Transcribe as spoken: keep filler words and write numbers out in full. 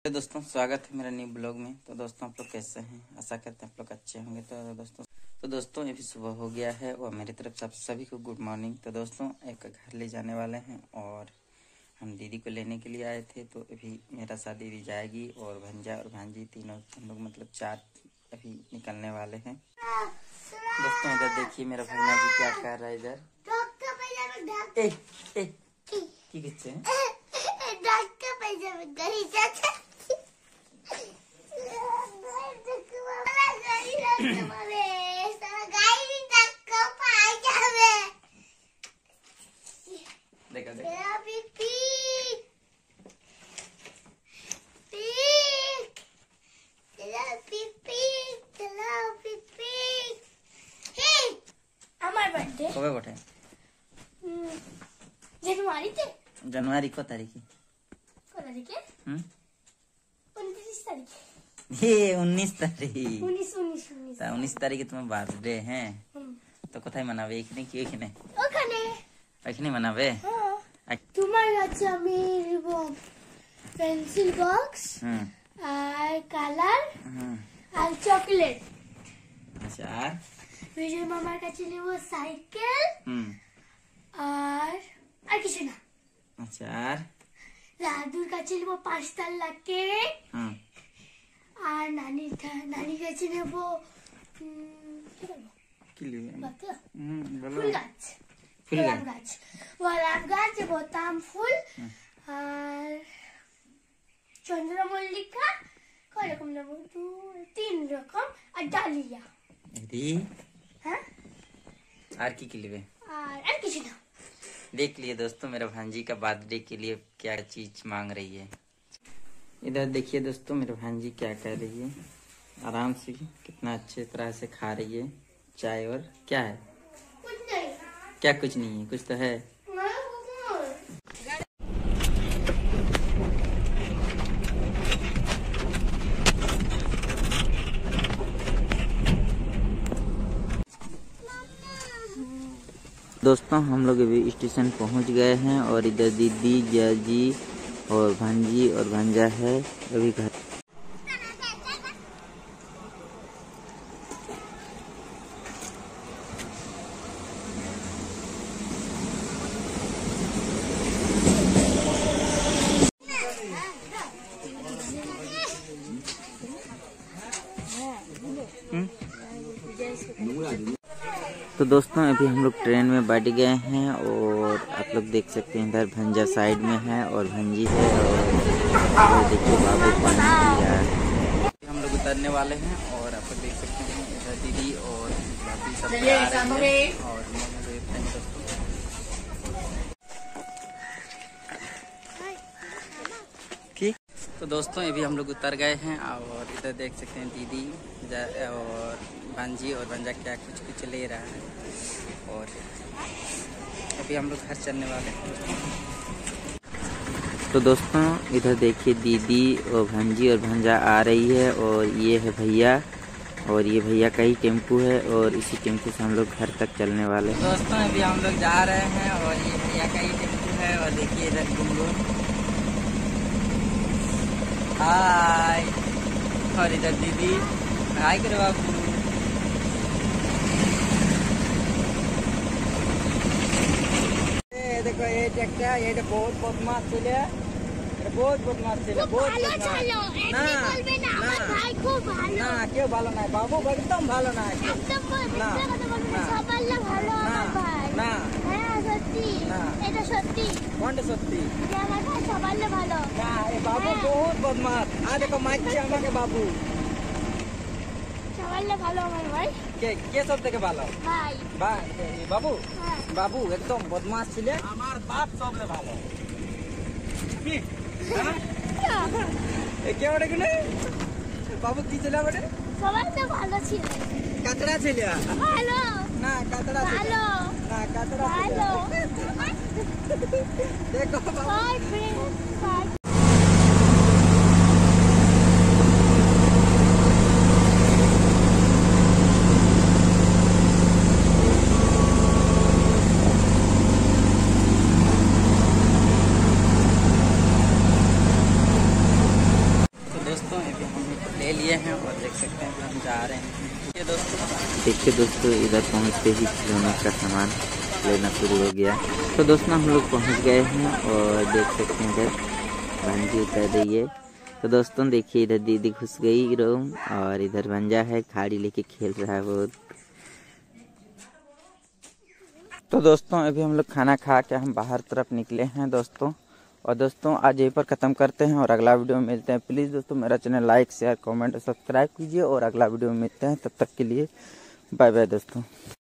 तो दोस्तों स्वागत है मेरा न्यू ब्लॉग में। तो दोस्तों आप लोग कैसे हैं? आशा करते हैं आप लोग अच्छे होंगे। तो दोस्तों तो दोस्तों अभी सुबह हो गया है और मेरी तरफ से आप सभी को गुड मॉर्निंग। तो दोस्तों एक घर ले जाने वाले हैं और हम दीदी को लेने के लिए आए थे। तो अभी मेरा साथ दीदी जाएगी और भंजा और भांजी तीनों हम लोग मतलब चार अभी निकलने वाले हैं। दोस्तों इधर देखिए मेरा भैया जी क्या कर रहा है। इधर ए ए की किससे है? देखा देखा कब बैठे जनवरी थे जनवरी को तारीख को तारीख है हम्म उनतीस तारीख ये उन्नीस तारीख उन्नीस उन्नीस उन्नीस उन्नीस तारीख तुम्हें बर्थडे है तो কোথায় মানাবে? এখানে কি ওখানে ওখানে ওখানে মানাবে? তোমার কাছে আমি নিব পেন্সিল বক্স হুম আর কালার হুম আর চকলেট। আচ্ছা আর বিজয় মামার কাছে নিব সাইকেল হুম আর আর কিছু না। আচ্ছা আর দাদুর কাছে নিব পাঁচতলা কেক হুম আর নানির নানির কাছে নেব কি করব কি লিবে? বাতা হুম বলো ফুল গাছ ফুল গোলাপ গাছ গাছ গোলাপ গাছ বোতাম ফুল আর চন্দ্রমল্লিকা কয় রকম নেব? দু তিন রকম আর ডালিয়া। दी হ্যাঁ और की की लिबे? আর আর কিছু না। देख लिए दोस्तों मेरा भांजी का बर्थडे के लिए क्या चीज मांग रही है। इधर देखिए दोस्तों मेरे भांजी क्या कर रही है। आराम से कितना अच्छे तरह से खा रही है चाय। और क्या है? कुछ नहीं क्या कुछ नहीं है? कुछ तो है। दोस्तों हम लोग अभी स्टेशन पहुंच गए हैं और इधर दीदी जाजी और भांजी और भांजा है अभी घर। तो दोस्तों अभी हम लोग ट्रेन में बैठ गए हैं और आप लोग देख सकते हैं इधर भंजा साइड में है और भंजी है और देखिए बाबू पानी पी रहा है। हम लोग उतरने वाले हैं और आप लोग देख सकते हैं इधर दीदी और बाकी सब आ रहे हैं और ठीक। तो दोस्तों अभी हम लोग उतर गए हैं और इधर देख सकते हैं दीदी और भांजी और भंजा क्या कुछ कुछ ले रहा है और अभी हम लोग घर चलने वाले हैं। तो दोस्तों इधर देखिए दीदी और भांजी और भंजा आ रही है और ये है भैया और ये भैया का ही टेम्पू है और इसी टेम्पू से हम लोग घर तक चलने वाले हैं। दोस्तों अभी हम लोग जा रहे हैं और ये भैया का ही टेम्पू है और देखिए इधर गुनगुन हाय और इधर दीदी हाय करो बाबू। देखो ये ट्रैक्टर ये तो बहुत बदमाश चले बहुत बदमाश चले बहुत ना ना ভাই খুব ভালো না কেউ ভালো নাই বাবু একদম ভালো নাই একদম সবাই ভালো আমার ভাই না হ্যাঁ সত্যি এটা সত্যি কোনটা সত্যি যে আমার ভাই সবাই ভালো না এ বাবু বহুত বদমাশ আ দেখো মারছে আমাকে বাবু সবাই ভালো আমার ভাই কে কে সব থেকে ভালো ভাই ভাই বাবু হ্যাঁ বাবু একদম বদমাশ ছিলে আমার বাপ সবলে ভালো কি এ কে ওটা কিনে বাবু কি ছিল বটে সবাই তো ভালো ছিল কাতড়া ছিল ভালো না কাতড়া ছিল ভালো না কাতড়া ভালো দেখো বাবু বাই ফ্রেন্ড दोस्तों अभी हम ले लिए हैं और देख सकते हैं कि हम जा रहे हैं। ये दोस्तों देखिए दोस्तों, इधर पहुंचते ही खिलौने का सामान लेना शुरू हो गया। तो दोस्तों हम लोग पहुंच गए हैं और देख सकते हैं इधर भांजी उतर रही है। तो दोस्तों देखिए, इधर दीदी घुस गई रूम और इधर भंजा है, खाड़ी लेके खेल रहा है बहुत। तो दोस्तों अभी हम लोग खाना खा के हम बाहर तरफ निकले हैं दोस्तों। और दोस्तों आज यहीं पर ख़त्म करते हैं और अगला वीडियो में मिलते हैं। प्लीज़ दोस्तों मेरा चैनल लाइक शेयर कमेंट और सब्सक्राइब कीजिए और अगला वीडियो में मिलते हैं। तब तक के लिए बाय बाय दोस्तों।